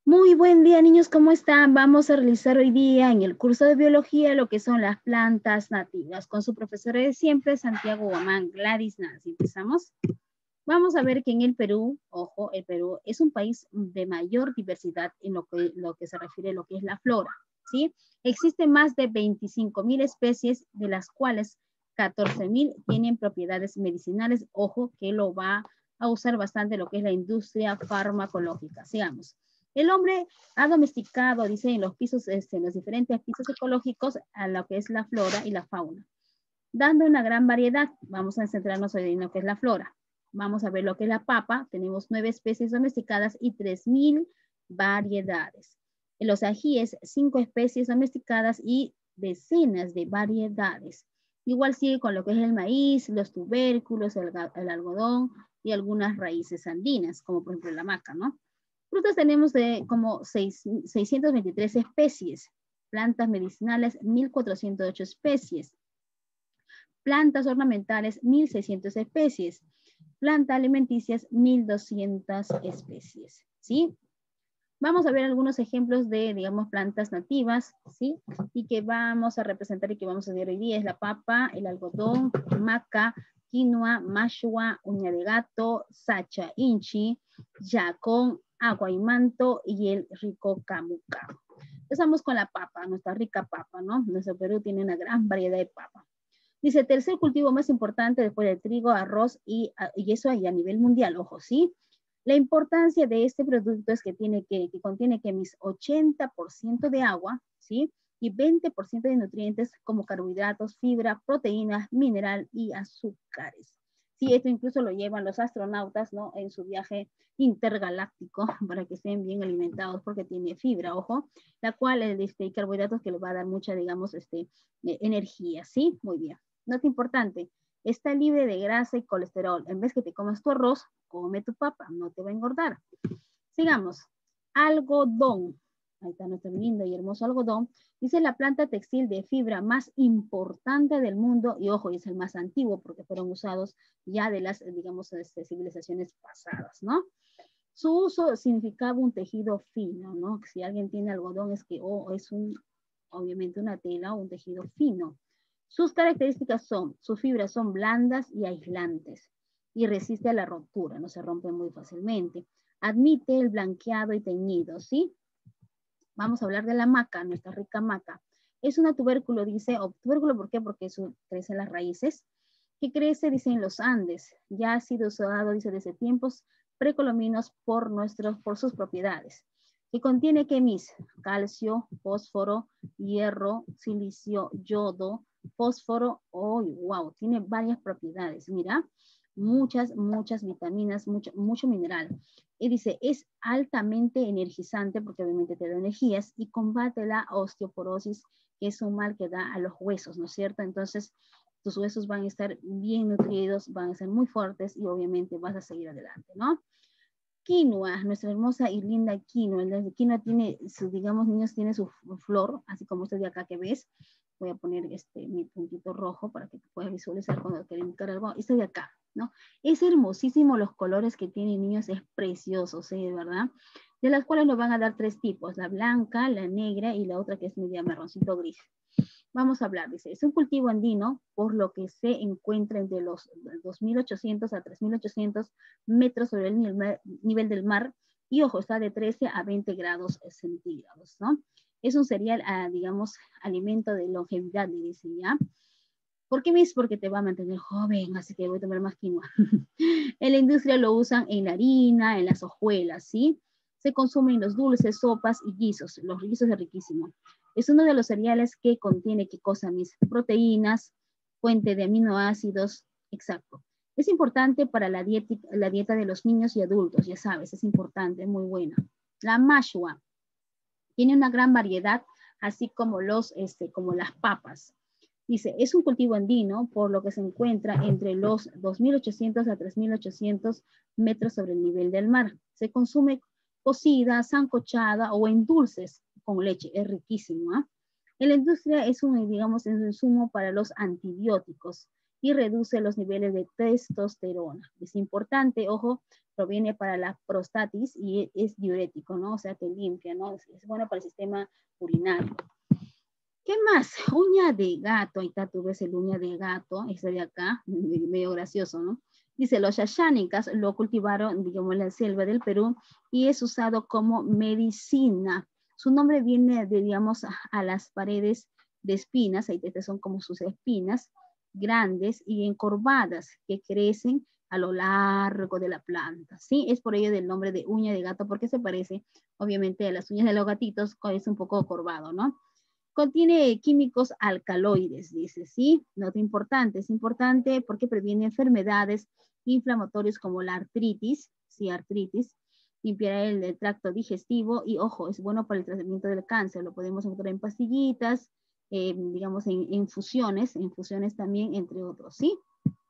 Muy buen día, niños, ¿cómo están? Vamos a realizar hoy día en el curso de biología lo que son las plantas nativas con su profesora de siempre, Santiago Guamán, Gladys Nancy. ¿Empezamos? Vamos a ver que en el Perú, ojo, el Perú es un país de mayor diversidad en lo que se refiere a lo que es la flora, ¿sí? Existen más de 25.000 especies, de las cuales 14.000 tienen propiedades medicinales. Ojo, que lo va a usar bastante lo que es la industria farmacológica. Sigamos. El hombre ha domesticado, dice, en los pisos, en los diferentes pisos ecológicos, a lo que es la flora y la fauna, dando una gran variedad. Vamos a centrarnos hoy en lo que es la flora. Vamos a ver lo que es la papa. Tenemos 9 especies domesticadas y 3.000 variedades. En los ajíes, 5 especies domesticadas y decenas de variedades. Igual sigue con lo que es el maíz, los tubérculos, el algodón y algunas raíces andinas, como por ejemplo la maca, ¿no? Frutas tenemos de como 623 especies. Plantas medicinales, 1.408 especies. Plantas ornamentales, 1.600 especies. Plantas alimenticias, 1.200 especies, ¿sí? Vamos a ver algunos ejemplos de, digamos, plantas nativas, ¿sí? Y que vamos a representar y que vamos a ver hoy día es la papa, el algodón, maca, quinoa, mashua, uña de gato, sacha inchi, yacón, agua y manto y el rico camu camu. Empezamos con la papa, nuestra rica papa, ¿no? Nuestro Perú tiene una gran variedad de papa. Dice, tercer cultivo más importante después del trigo, arroz y eso ahí a nivel mundial, ojo, ¿sí? La importancia de este producto es que contiene que mis 80% de agua, ¿sí? Y 20% de nutrientes como carbohidratos, fibra, proteínas, mineral y azúcares. Sí, esto incluso lo llevan los astronautas, ¿no? En su viaje intergaláctico para que estén bien alimentados porque tiene fibra, ojo, la cual carbohidratos que les va a dar mucha, digamos, energía, ¿sí? Muy bien. Nota importante, está libre de grasa y colesterol. En vez que te comas tu arroz, come tu papa, no te va a engordar. Sigamos. Algodón. Ahí está nuestro lindo y hermoso algodón. Dice la planta textil de fibra más importante del mundo, y ojo, es el más antiguo porque fueron usados ya de las, digamos, civilizaciones pasadas, ¿no? Su uso significaba un tejido fino, ¿no? Si alguien tiene algodón es que es obviamente una tela o un tejido fino. Sus características sus fibras son blandas y aislantes y resiste a la rotura, no se rompe muy fácilmente. Admite el blanqueado y teñido, ¿sí? Vamos a hablar de la maca, nuestra rica maca. Es una tubérculo, dice, o tubérculo, ¿por qué? Porque crece en las raíces, que crece, dice, en los Andes. Ya ha sido usado, dice, desde tiempos precolombinos por sus propiedades. Que contiene quemis, calcio, fósforo, hierro, silicio, yodo, fósforo, wow, tiene varias propiedades, mira, muchas vitaminas, mucho mineral. Y dice, es altamente energizante porque obviamente te da energías y combate la osteoporosis, que es un mal que da a los huesos, ¿no es cierto? Entonces, tus huesos van a estar bien nutridos, van a ser muy fuertes y obviamente vas a seguir adelante, ¿no? Quinoa, nuestra hermosa y linda quinoa. La quinoa tiene, digamos, niños, tiene su flor, así como este de acá que ves. Voy a poner mi puntito rojo para que puedas visualizar cuando quieran buscar algo. Este de acá, ¿no? Es hermosísimo los colores que tienen, niños, es precioso, ¿sí? De verdad. De las cuales nos van a dar 3 tipos, la blanca, la negra y la otra que es media marroncito gris. Vamos a hablar, dice, es un cultivo andino, por lo que se encuentra entre los 2.800 a 3.800 metros sobre el nivel del mar, y ojo, está de 13 a 20 grados centígrados, ¿no? Es un cereal, digamos, alimento de longevidad, le dice, ¿ya? ¿Por qué, Miss? Porque te va a mantener joven, así que voy a tomar más quinoa. En la industria lo usan en la harina, en las hojuelas, ¿sí? Se consumen los dulces, sopas y guisos. Los guisos es riquísimo. Es uno de los cereales que contiene, ¿qué cosa, Miss? Proteínas, fuente de aminoácidos, exacto. Es importante para la dieta de los niños y adultos, ya sabes, es importante, es muy buena. La mashua tiene una gran variedad, así como como las papas. Dice, es un cultivo andino, por lo que se encuentra entre los 2.800 a 3.800 metros sobre el nivel del mar. Se consume cocida, sancochada o en dulces con leche. Es riquísimo, ¿eh? En la industria es un, digamos, es un insumo para los antibióticos. y reduce los niveles de testosterona. Es importante, ojo, proviene para la prostatis y es diurético, ¿no? O sea, te limpia, ¿no? Es bueno para el sistema urinario. ¿Qué más? Uña de gato. Ahí está, tú ves el uña de gato, ese de acá, medio gracioso, ¿no? Dice, los yashánicas lo cultivaron, digamos, en la selva del Perú y es usado como medicina. Su nombre viene de, digamos, a las paredes de espinas, ahí estas son como sus espinas, grandes y encorvadas que crecen a lo largo de la planta, ¿sí? Es por ello del nombre de uña de gato, porque se parece, obviamente, a las uñas de los gatitos, es un poco corvado, ¿no? Contiene químicos alcaloides, dice, ¿sí? Nota importante, es importante porque previene enfermedades inflamatorias como la artritis, sí, artritis, limpiará el tracto digestivo y, ojo, es bueno para el tratamiento del cáncer, lo podemos encontrar en pastillitas, digamos, en infusiones también, entre otros, ¿sí?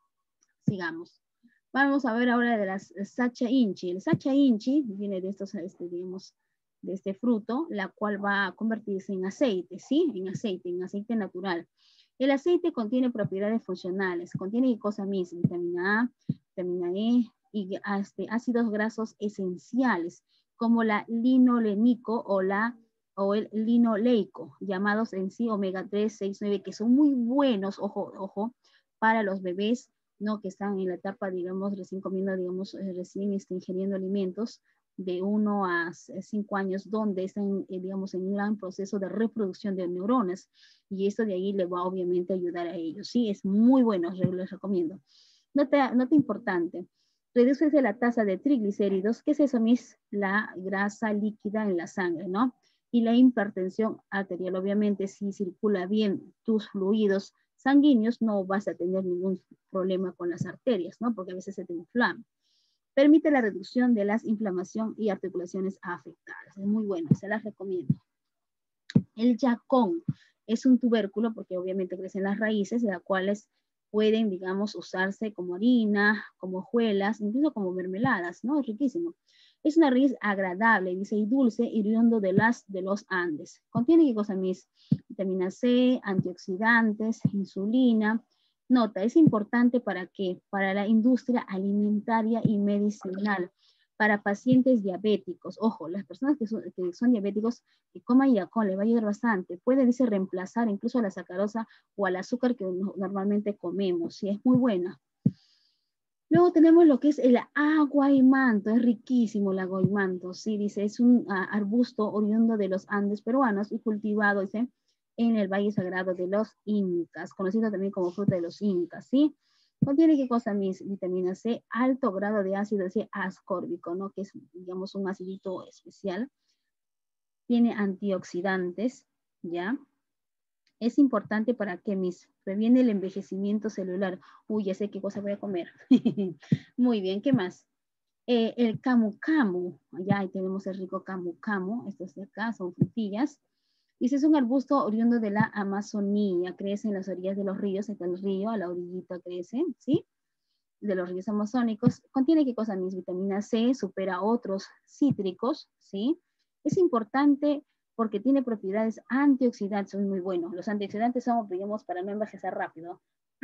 Sigamos. Vamos a ver ahora de las Sacha Inchi. El Sacha Inchi viene de estos, digamos, de este fruto, la cual va a convertirse en aceite, ¿sí? En aceite natural. El aceite contiene propiedades funcionales, contiene ¿qué cosa misma? Vitamina A, vitamina E y ácidos grasos esenciales, como la linolénico o el linoleico, llamados en sí omega 3, 6, 9, que son muy buenos, ojo, para los bebés, ¿no? Que están en la etapa, digamos, recién comiendo, digamos, recién ingiriendo alimentos de 1 a 5 años, donde están, digamos, en un gran proceso de reproducción de neuronas, y esto de ahí le va obviamente a ayudar a ellos, ¿sí? Es muy bueno, les recomiendo. Nota importante, reduce la tasa de triglicéridos, que es eso, la grasa líquida en la sangre, ¿no? Y la hipertensión arterial, obviamente, si circula bien tus fluidos sanguíneos, no vas a tener ningún problema con las arterias, ¿no? Porque a veces se te inflama. Permite la reducción de la inflamación y articulaciones afectadas. Es muy bueno, se las recomiendo. El yacón es un tubérculo porque obviamente crecen las raíces, de las cuales pueden, digamos, usarse como harina, como hojuelas, incluso como mermeladas, ¿no? Es riquísimo. Es una raíz agradable, dice, y dulce, hirviendo de los Andes. Contiene, ¿qué cosa, mis? Vitamina C, antioxidantes, insulina. Nota, es importante ¿para qué? Para la industria alimentaria y medicinal, para pacientes diabéticos. Ojo, las personas que son diabéticos, que coman yacón, le va a ayudar bastante. Puede, dice, reemplazar incluso a la sacarosa o al azúcar que normalmente comemos, y es muy buena. Luego tenemos lo que es el aguaymanto, es riquísimo el aguaymanto, sí, dice, es un arbusto oriundo de los Andes peruanos y cultivado, dice, en el Valle Sagrado de los Incas, conocido también como fruta de los Incas, ¿sí? Contiene, ¿qué cosa, mis? Vitamina C, alto grado de ácido ascórbico, ¿no? Que es, digamos, un acidito especial. Tiene antioxidantes, ¿ya? Es importante para que previene el envejecimiento celular. Uy, ya sé qué cosa voy a comer. Muy bien, ¿qué más? El camu camu, ya ahí tenemos el rico camu camu, estos de acá son frutillas. Dice, es un arbusto oriundo de la Amazonía, crece en las orillas de los ríos, está el río, a la orillita crece, ¿sí? De los ríos amazónicos. Contiene, ¿qué cosa, mis? Vitamina C, supera otros cítricos, ¿sí? Es importante porque tiene propiedades antioxidantes, son muy buenos. Los antioxidantes son, digamos, para no envejecer rápido.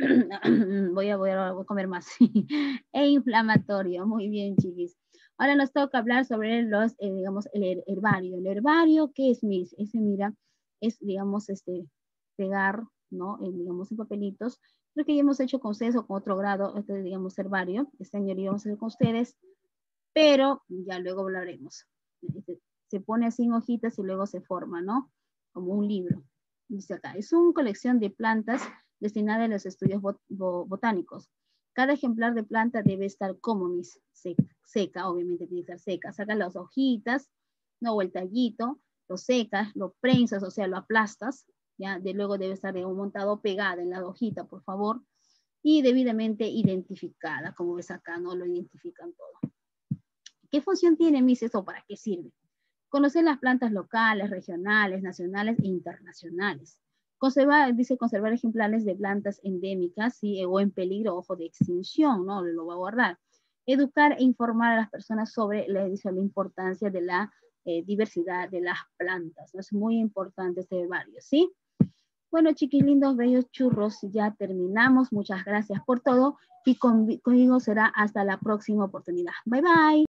voy a comer más. E inflamatorio, muy bien, chiquis. Ahora nos toca hablar sobre los, digamos, el herbario. El herbario, ¿qué es, mis? Ese, mira, es, digamos, pegar, ¿no? Digamos, en papelitos. Creo que ya hemos hecho con ustedes o con otro grado, digamos, herbario. Este año íbamos a hacer con ustedes, pero ya luego hablaremos. Se pone así en hojitas y luego se forma, ¿no? Como un libro. Dice acá, es una colección de plantas destinada a los estudios botánicos. Cada ejemplar de planta debe estar como mis seca, obviamente tiene que estar seca. Saca las hojitas, no, o el tallito, lo secas, lo prensas, o sea, lo aplastas, ya, luego debe estar montado pegada en la hojita, por favor, y debidamente identificada, como ves acá, ¿no? Lo identifican todo. ¿Qué función tiene, mis, esto? ¿Para qué sirve? Conocer las plantas locales, regionales, nacionales e internacionales. Dice conservar ejemplares de plantas endémicas, ¿sí? O en peligro, ojo, de extinción, ¿no? Lo va a guardar. Educar e informar a las personas sobre la importancia de la diversidad de las plantas, ¿no? Es muy importante este herbario, ¿sí? Bueno, chiquis lindos, bellos churros, ya terminamos. Muchas gracias por todo y conmigo será hasta la próxima oportunidad. Bye, bye.